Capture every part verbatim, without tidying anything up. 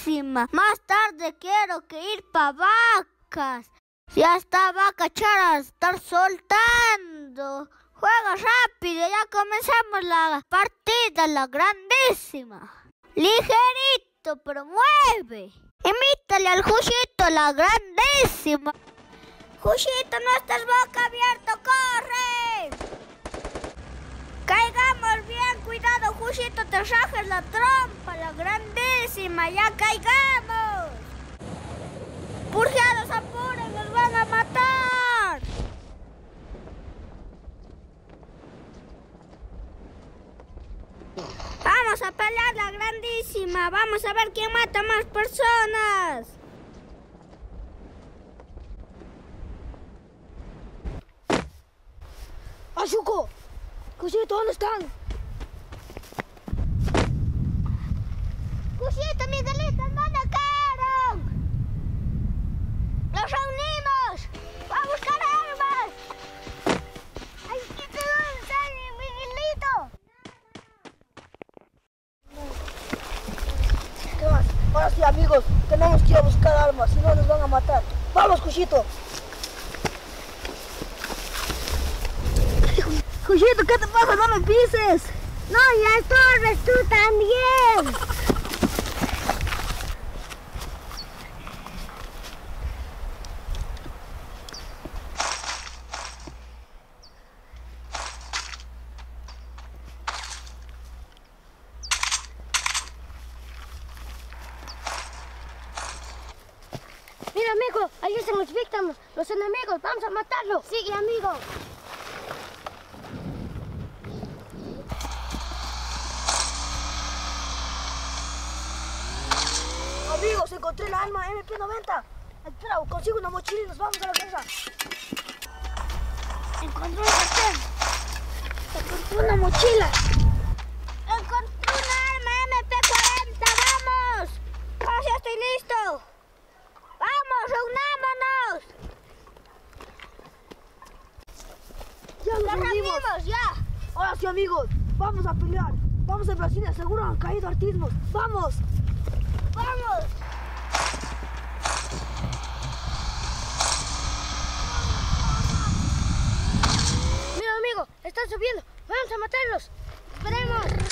grandísima. Más tarde quiero que ir pa' vacas. Ya está vaca chara, estar soltando. Juega rápido, ya comenzamos la partida, la grandísima. Ligerito, pero mueve. Imítale al Jushito, la grandísima. Jushito, no estés boca abierta, corre. Caigamos bien, cuidado, Jushito, te rajes la trompa, la grandísima, ya caigamos. Purgeados, apuren, nos van a matar. Vamos a pelear la grandísima, vamos a ver quién mata más personas. ¡Ayuko! ¡Jushito, ¿dónde están? ¡Jushito, Miguelito, ¿dónde quedaron? ¡Los reunimos! ¡Va a buscar armas! ¡Ay, qué te dónde están, Miguelito! ¿Qué más? Ahora sí, amigos, tenemos que ir a buscar armas, si no nos van a matar. ¡Vamos, Jushito! Jushito, ¿qué te pasa? ¡No me pises! ¡No, ya estorbes tú también! Mira, amigo, ahí están los víctimas, los enemigos, vamos a matarlos. Sigue, amigo. Amigos, encontré la arma M P noventa. Espera, consigo una mochila y nos vamos a la casa. Encontré un sartén. Encontré una mochila. Encontré una arma M P cuarenta. ¡Vamos! ¡Oh, ya estoy listo! ¡Vamos, reunámonos! Ya nos ¡Nos reunimos. reunimos, ya! Ahora sí, amigos, vamos a pelear. Vamos a Brasil, seguro han caído artismos. ¡Vamos! ¡Vamos! Mira, amigo, están subiendo, vamos a matarlos. Esperemos.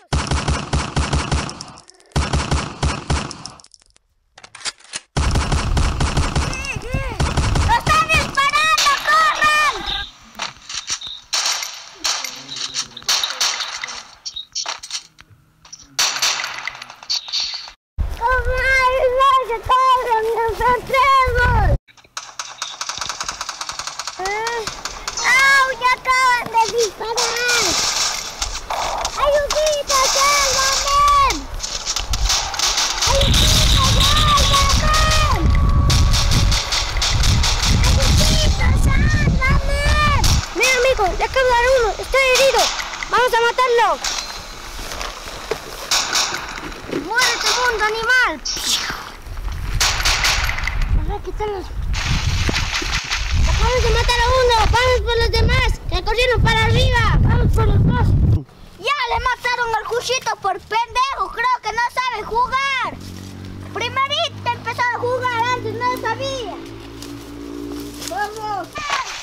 ¡Au! ¡Ya acaban de disparar! ¡Ayudita, sálvame! ¡Ayudita, sálvame! ¡Ayudita, sálvame! Mira, amigo, ya acaba de dar uno, está herido. Vamos a matarlo. Muérete, mundo animal. Vamos a quitarlos. Vamos a matar a uno, vamos por los demás, que corrieron para arriba, vamos por los dos. Ya le mataron al Jushito por pendejo, creo que no sabe jugar. Primerito empezó a jugar, antes no sabía. ¡Vamos!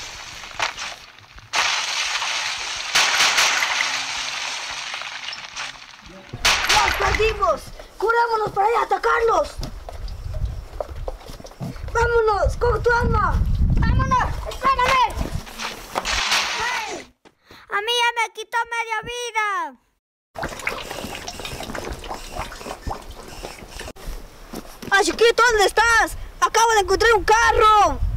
¡Los perdimos! ¡Curámonos para ir a atacarlos! ¡Vámonos! ¡Con tu arma! ¡Vámonos! ¡Espérame! A mí ya me quitó media vida. ¡Ah, chiquito! ¿Dónde estás? ¡Acabo de encontrar un carro!